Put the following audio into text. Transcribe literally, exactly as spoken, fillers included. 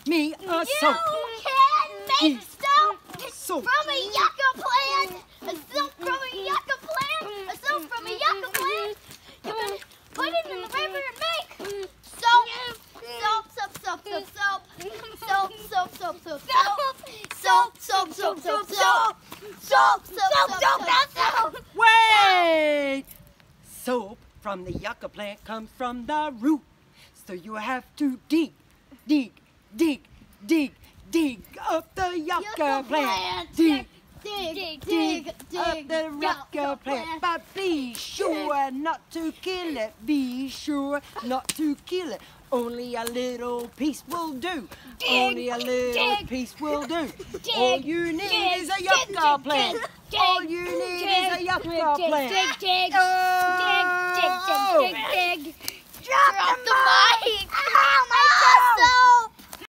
me a You soap. can make soap, Soap. from a yucca plant. A soap from a yucca plant. A soap from a yucca plant. You can put it in the river and make soap. Soap, soap, soap, soap, soap. Soap, soap, soap, soap, soap. Soap, soap, soap, soap, soap. Soap, soap, soap, soap, soap. Wait! Soap from the yucca plant comes from the root. So you have to dig, dig, dig, dig, dig up the yucca plant. Dig, dig, dig, dig dig up the yucca plant. But be sure not to kill it. Be sure not to kill it. Only a little piece will do. Dig, Only a little dig, piece will do. dig, All you need dig, is a dig, yucca dig, plant. dig, All you need dig, is a yucca dig, plant. dig, dig. Oh,